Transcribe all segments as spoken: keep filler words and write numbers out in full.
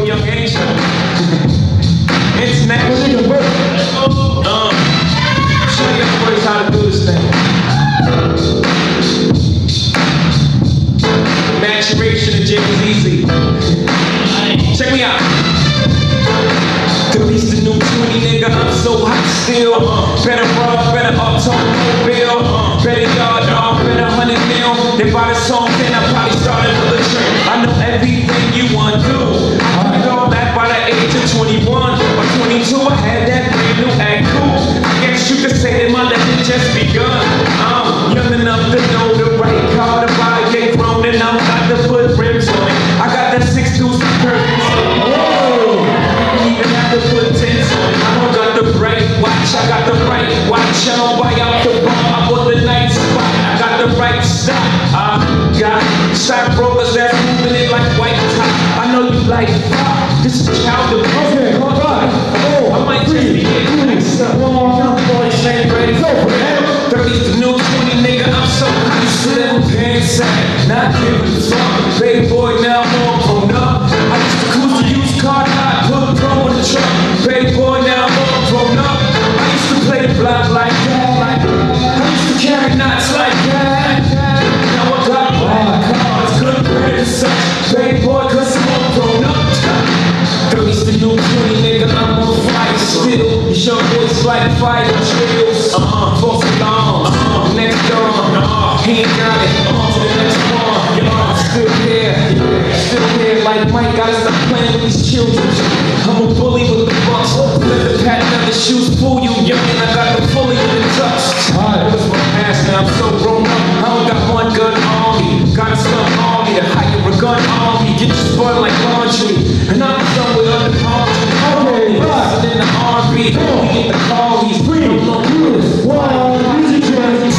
young Asia. International. Um, show you boys how to do this thing. Maturation of James Easy. Check me out. Release the new twenty, nigga, I'm so hot still. Uh, better rock, better automobile. Uh, better yard, dog, better hundred mil. They bought a song, then I probably started another trend. I know everything you want to do. I know that by the age of twenty-one or twenty-two, I had that brand new act cool. I guess you could say that my life had just begun. I'm young enough to know the right car to buy, get grown, and I'm about to put rims on it. I got that six deuce curtains. Whoa! Even have to put tints on it. I don't got the right watch, I got the right watch. I don't buy out the bar, I bought the night spot. I got the right stop. I got stockbrokers that's moving it like white top. I know you like pop. This is child of okay, right. Oh, I might just be getting next up. Young boys ain't ready for it. thirty's the new twenty, nigga. I'm so used to them pants out. Not giving a fuck. Baby boy, now I'm all grown up. I used to cruise the used car, not put pro in the truck. Baby boy, now I'm all grown up. I used to play the block like that. Like, I used to carry knots like that. Now I got black cars, good bread and such. Baby boy, cause I'm all grown up. thirty's the new twenty, nigga. I'm on fire still. You show boys like fire trails. Uh-huh, false alarm. Uh-huh, next door. Uh-huh, he ain't got it. Uh-huh, to the next one. Uh-huh, still here. Still here like Mike. Gotta stop playing with these children. I'm a bully with the bucks. Let the patent of the shoes fool you, young, and I got the fully in the touch. Alright, what's my past now? I'm so grown up. I don't got one gun on me. Got a skunk on me to hire a gun on me. Get you spoiled like laundry. And I'm somewhere under palm trees. Okay, right. In the R and B, we get the call. He's free. Don't do this. Wow, music trends.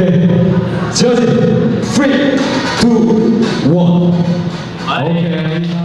Okay, three, two, one. Okay.